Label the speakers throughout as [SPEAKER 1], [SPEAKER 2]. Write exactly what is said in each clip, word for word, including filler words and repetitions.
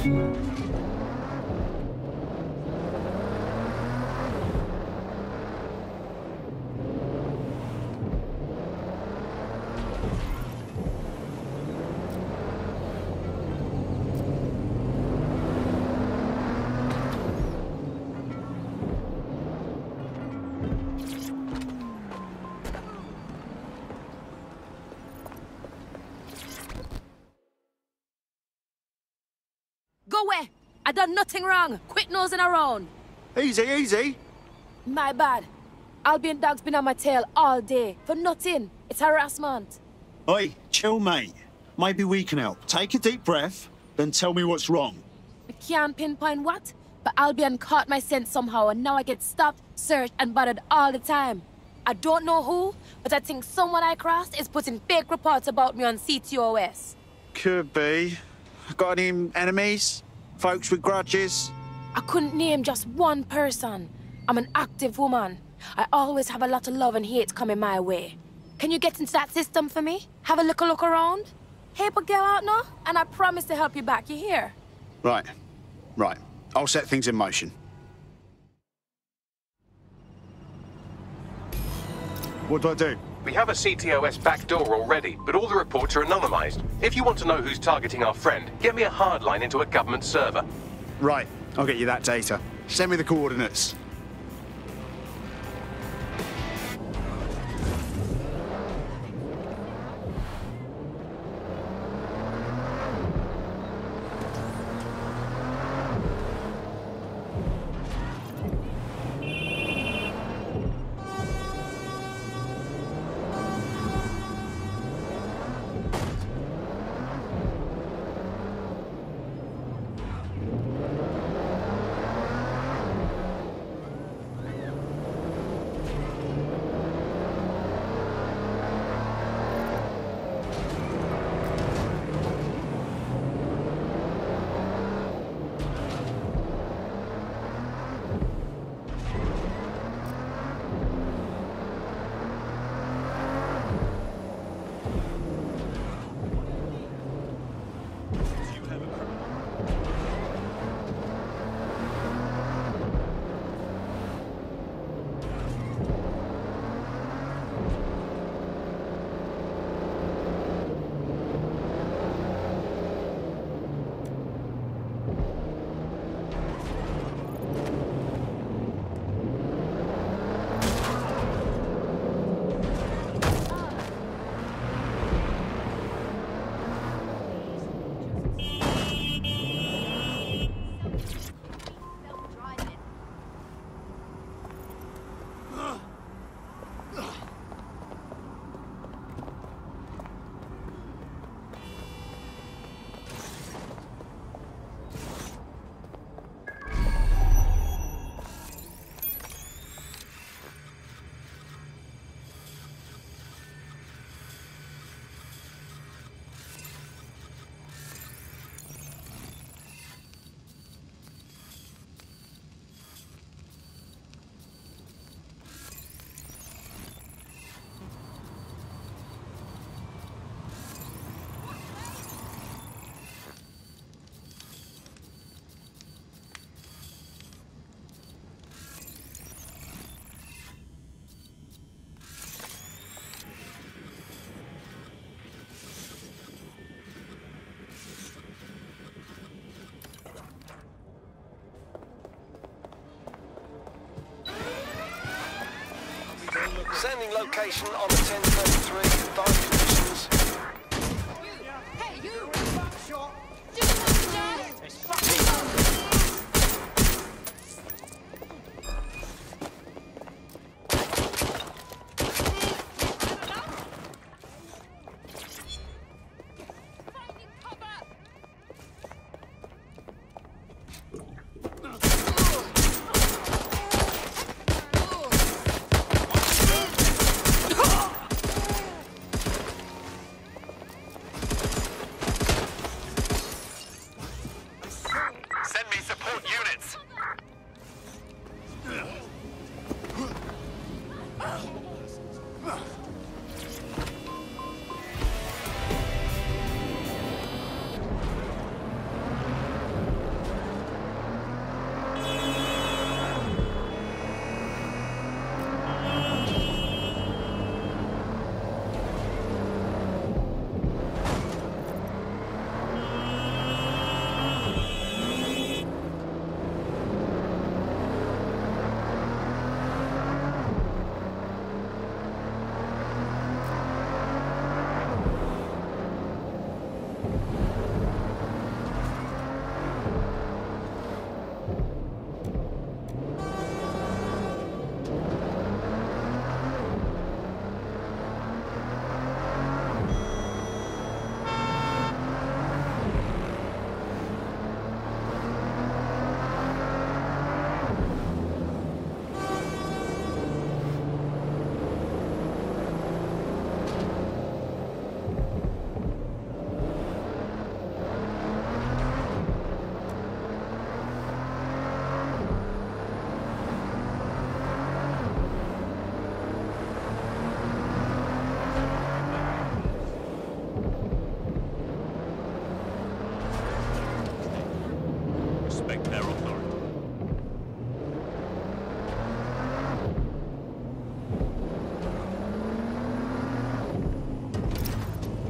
[SPEAKER 1] Go away! I done nothing wrong. Quit nosing around.
[SPEAKER 2] Easy, easy.
[SPEAKER 1] My bad. Albion dog's been on my tail all day. For nothing. It's harassment.
[SPEAKER 2] Oi, chill, mate. Maybe we can help. Take a deep breath, then tell me what's wrong.
[SPEAKER 1] I can't pinpoint what, but Albion caught my scent somehow and now I get stopped, searched, and bothered all the time. I don't know who, but I think someone I crossed is putting fake reports about me on C T O S.
[SPEAKER 2] Could be. Got any enemies? Folks with grudges?
[SPEAKER 1] I couldn't name just one person. I'm an active woman. I always have a lot of love and hate coming my way. Can you get into that system for me? Have a little look around? Help a girl out now, and I promise to help you back. You hear?
[SPEAKER 2] Right. Right. I'll set things in motion. What do I do?
[SPEAKER 3] We have a C T O S backdoor already, but all the reports are anonymized. If you want to know who's targeting our friend, get me a hardline into a government server.
[SPEAKER 2] Right. I'll get you that data. Send me the coordinates.
[SPEAKER 4] Sending location on the ten thirty-three. Advanced conditions.
[SPEAKER 5] Hey, you! Shot!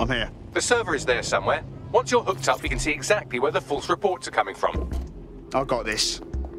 [SPEAKER 2] I'm here.
[SPEAKER 3] The server is there somewhere. Once you're hooked up, we can see exactly where the false reports are coming from.
[SPEAKER 2] I got this.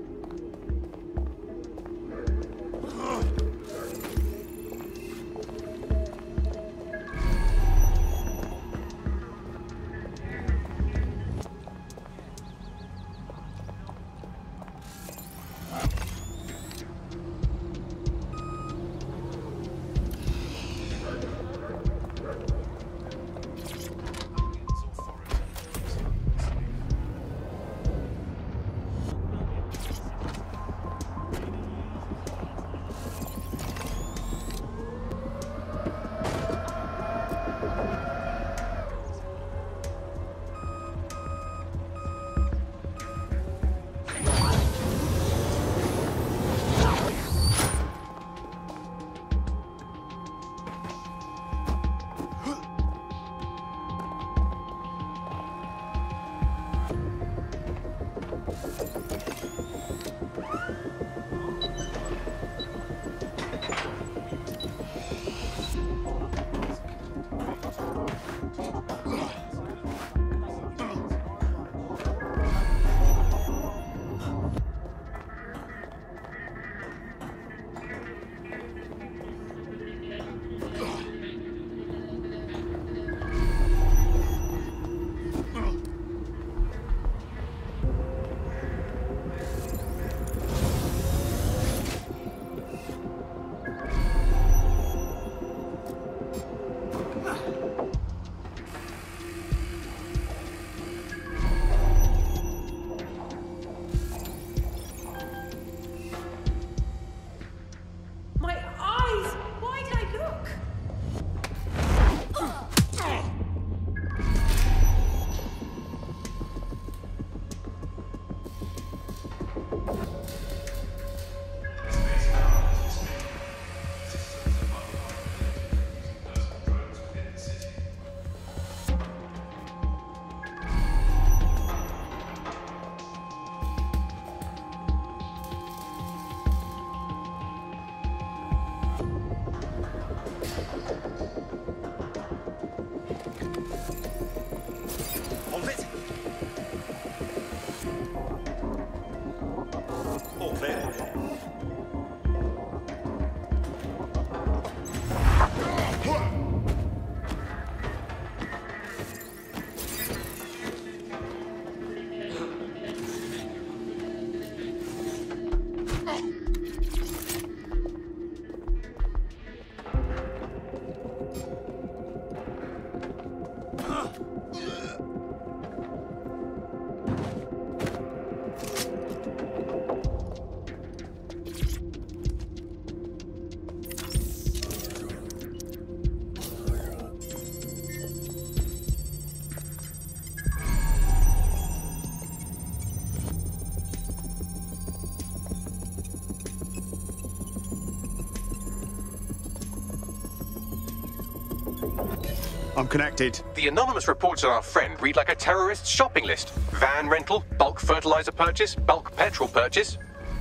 [SPEAKER 2] I'm connected.
[SPEAKER 3] The anonymous reports on our friend read like a terrorist's shopping list. Van rental, bulk fertilizer purchase, bulk petrol purchase.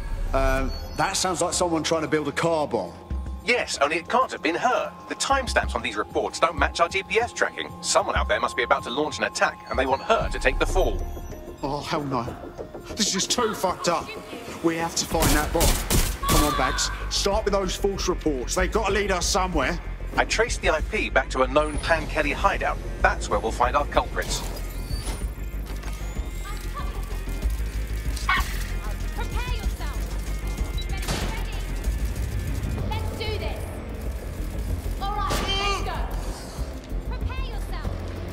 [SPEAKER 2] Um, that sounds like someone trying to build a car bomb.
[SPEAKER 3] Yes, only it can't have been her. The timestamps on these reports don't match our G P S tracking. Someone out there must be about to launch an attack, and they want her to take the fall.
[SPEAKER 2] Oh, hell no. This is too fucked up. We have to find that bomb. Come on, Bags. Start with those false reports. They've got to lead us somewhere.
[SPEAKER 3] I traced the I P back to a known Pan Kelly hideout. That's where we'll find our culprits.
[SPEAKER 5] Prepare yourself. Ready, ready. Let's do this. All right, let's go. Prepare yourself.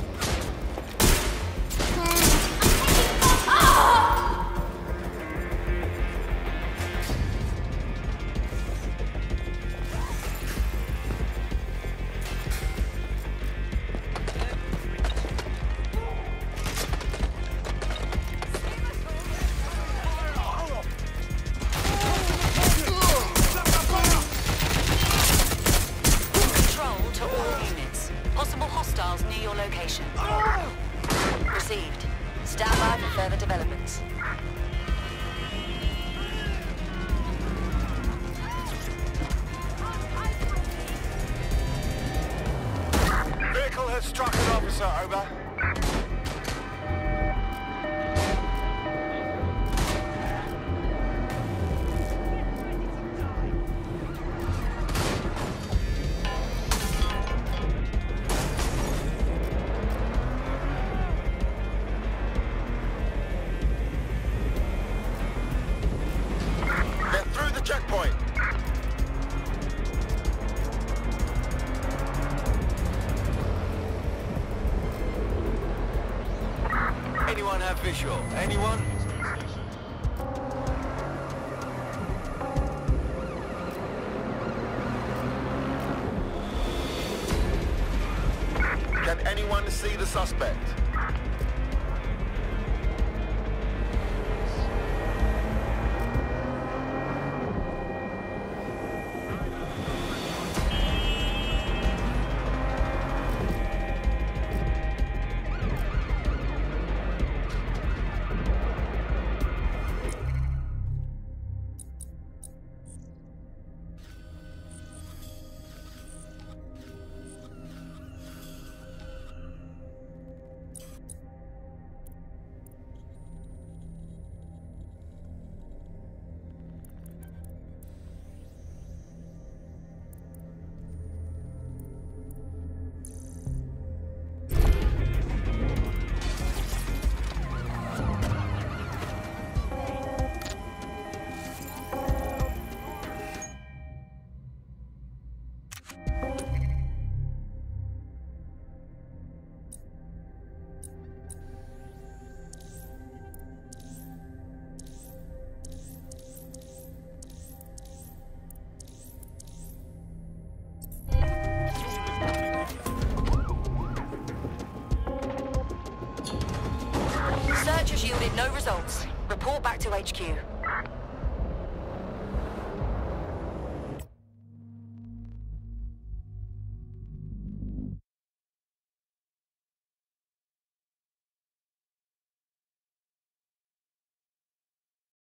[SPEAKER 6] Received. Stand by for further developments.
[SPEAKER 4] Vehicle has struck an officer, over. They're through the checkpoint. Anyone have visual? Anyone? Can anyone see the suspect?
[SPEAKER 6] Search has yielded no results. Report back to H Q.